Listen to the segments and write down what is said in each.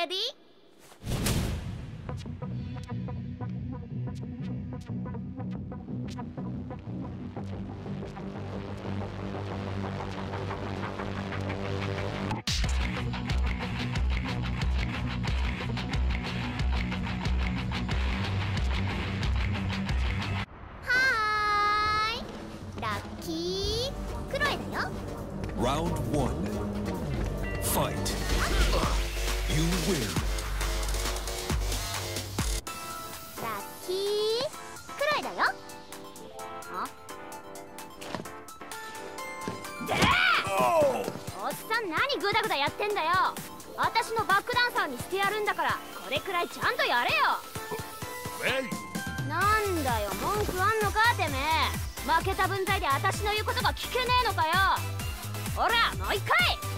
レディ？ Round 1. Fight. You win. ラッキーくらいだよ。でおっさん、何グダグダやってんだよ。私のバックダンサーにしてやるんだから、これくらいちゃんとやれよ。なんだよ、文句あんのかてめえ。負けた分際で私の言うことが聞けねえのかよ。ほら、もう一回。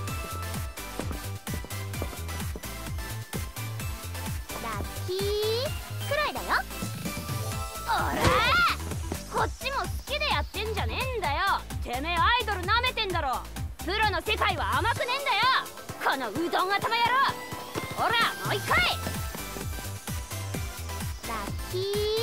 ラッキーくらいだよ。おらこっちも好きでやってんじゃねえんだよ。てめえアイドルなめてんだろ。プロの世界は甘くねえんだよ、このうどん頭野郎。ほら、もう一回。ラッキー